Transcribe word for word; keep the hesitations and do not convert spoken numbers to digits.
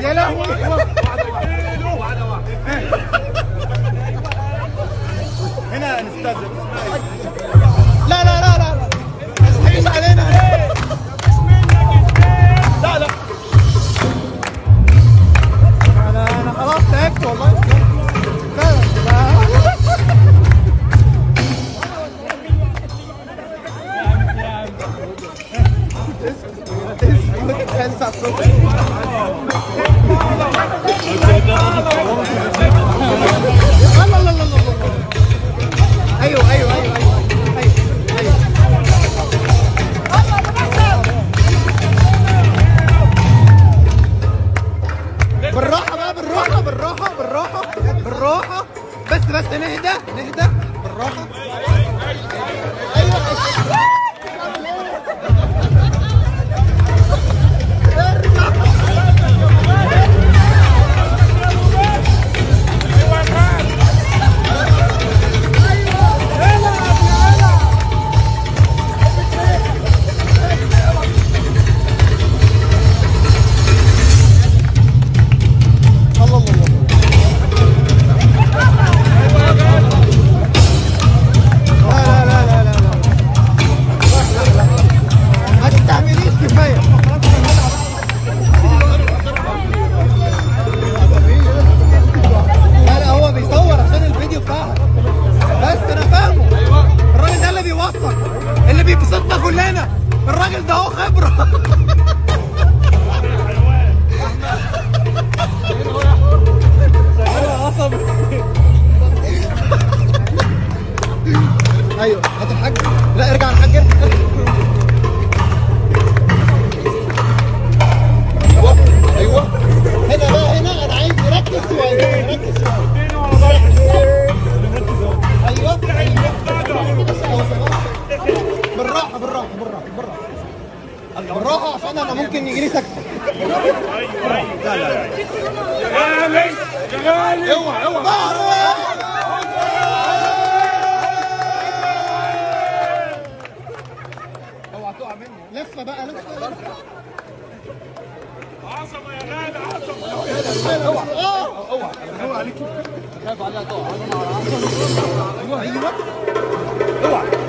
يا لهوي. هنا نستاذن. لا لا لا لا ما تضحكش علينا. لا لا انا انا خلاص تعبت والله. لا لا ايوه ايوه ايوه ايوه بالراحه بقى، بالراحه بالراحه بالراحه بالراحه. بس بس نهدى نهدى بالراحه. ايوه اللي بيبسطنا كلنا. الراجل ده هو خبره. ايوه هات الحاج. لا ارجع الحاج. ايوه ايوه هنا بقى، هنا انا عايز نركز شويه، نركز شويه. ايوه بالراحه بالراحه بالراحه بالراحه بالراحه عشان انا ممكن يجي لي سكته. ايوه ايوه لا لا لا يا غالي يا غالي. اوعى اوعى اوعى تقع مني. لفه بقى لفه. عظمه يا غالي عظمه. اوعى اوعى اوعى اوعى عليك. خايف عليها تقع. ايوه ايوه اوعى.